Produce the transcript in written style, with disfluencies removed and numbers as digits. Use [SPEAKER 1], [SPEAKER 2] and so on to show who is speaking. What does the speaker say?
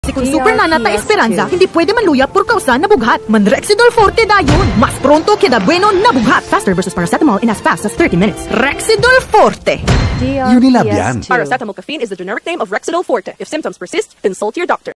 [SPEAKER 1] Si kung super nana ta esperanza, hindi pwede manluya por kausa na bughat. Man Rexidol Forte dayon. Mas pronto queda bueno na bughat. Faster versus paracetamol in as fast as 30 minutes. Rexidol Forte.
[SPEAKER 2] Unilabian.
[SPEAKER 3] Paracetamol caffeine is the generic name of Rexidol Forte. If symptoms persist, consult your doctor.